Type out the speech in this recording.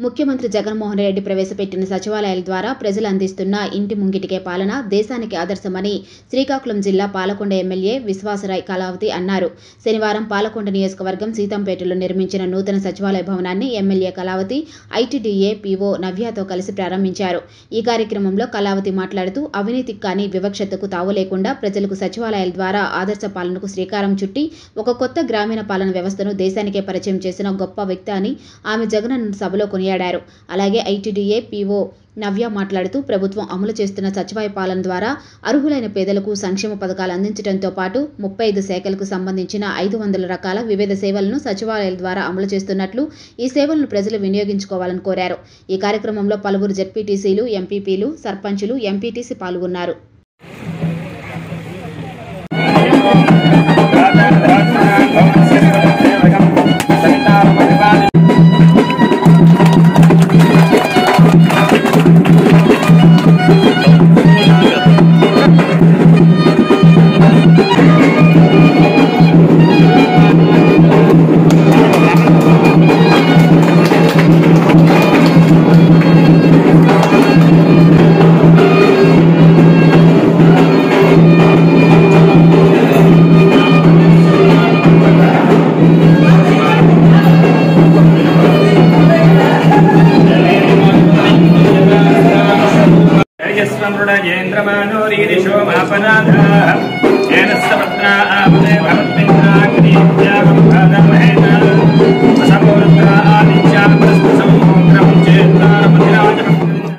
ముఖ్యమంత్రి జగన్మోహన్ రెడ్డి ప్రవేశపెట్టిన సచివాలయాల ద్వారా ప్రజలు అందిస్తున్న ఇంటి ముంగిటికే పాలన దేశానికి ఆదర్శమని శ్రీకాకుళం జిల్లా పాలకొండ ఎమ్మెల్యే విశ్వాసరాయ్ కళావతి అన్నారు. శనివారం పాలకొండ నియోజకవర్గం సీతంపేటలో నిర్మించిన నూతన సచివాలయ భవనాన్ని ఎమ్మెల్యే కళావతి ఐటీడీఏ పీఓ నవ్యతో కలిసి ప్రారంభించారు. ఈ కార్యక్రమంలో కళావతి మాట్లాడుతూ అవినీతికి కానీ వివక్షతకు తావు లేకుండా ప్రజలకు సచివాలయాల ద్వారా ఆదర్శ పాలనకు శ్రీకారం చుట్టి ఒక కొత్త గ్రామీణ పాలన వ్యవస్థను దేశానికే పరిచయం చేసిన గొప్ప వ్యక్తి అని ఆమె జగనన్న సభలో కొనియాడారు. అలాగే ఐటీడీఏ పీఓ నవ్య మాట్లాడుతూ ప్రభుత్వం అమలు చేస్తున్న సచివాలయ పాలన ద్వారా అర్హులైన పేదలకు సంక్షేమ పథకాలు అందించడంతో పాటు 35 శాఖలకు సంబంధించిన 500 రకాల వివిధ సేవలను సచివాలయాల ద్వారా అమలు చేస్తున్నట్లు, ఈ సేవలను ప్రజలు వినియోగించుకోవాలని కోరారు. ఈ కార్యక్రమంలో పలువురు జెడ్పీటీసీలు, ఎంపీపీలు, సర్పంచులు, ఎంపీటీసీ పాల్గొన్నారు. यन्द्रमानो रीरिषो मापनाथः येन सपत्रा आपदे